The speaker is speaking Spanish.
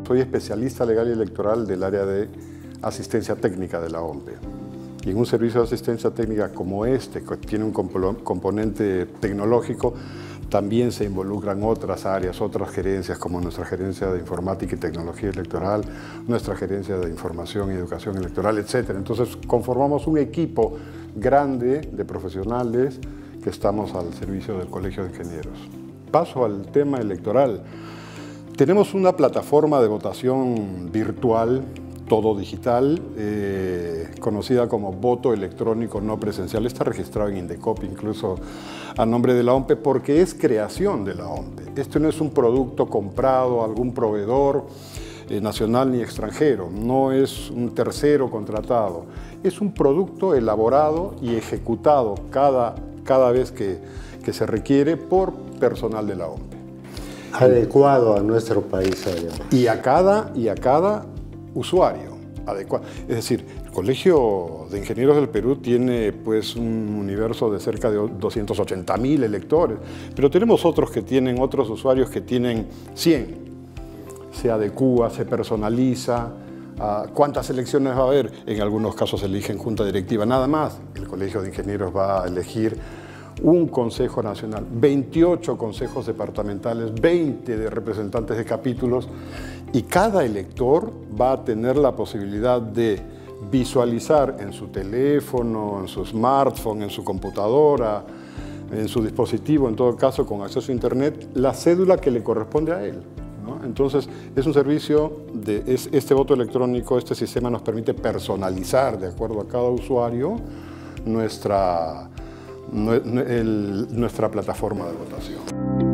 soy especialista legal y electoral del área de asistencia técnica de la OMPE. Y en un servicio de asistencia técnica como este, que tiene un componente tecnológico, también se involucran otras áreas, otras gerencias, como nuestra gerencia de informática y tecnología electoral, nuestra gerencia de información y educación electoral, etc. Entonces conformamos un equipo grande de profesionales que estamos al servicio del Colegio de Ingenieros. Paso al tema electoral. Tenemos una plataforma de votación virtual, todo digital, conocida como voto electrónico no presencial. Está registrado en Indecop, incluso a nombre de la OMPE, porque es creación de la OMPE. Esto no es un producto comprado a algún proveedor nacional ni extranjero, no es un tercero contratado. Es un producto elaborado y ejecutado cada vez que se requiere por personal de la OMPE. Adecuado a nuestro país, además. Y a cada usuario adecuado. Es decir, el Colegio de Ingenieros del Perú tiene pues un universo de cerca de 280.000 electores, pero tenemos otros usuarios que tienen 100. Se adecúa, se personaliza. ¿Cuántas elecciones va a haber? En algunos casos eligen junta directiva, nada más. El Colegio de Ingenieros va a elegir un Consejo Nacional, 28 consejos departamentales, 20 de representantes de capítulos, y cada elector va a tener la posibilidad de visualizar en su teléfono, en su smartphone, en su computadora, en su dispositivo, en todo caso con acceso a internet, la cédula que le corresponde a él, ¿no? Entonces es un servicio, este voto electrónico, este sistema nos permite personalizar de acuerdo a cada usuario nuestra plataforma de votación.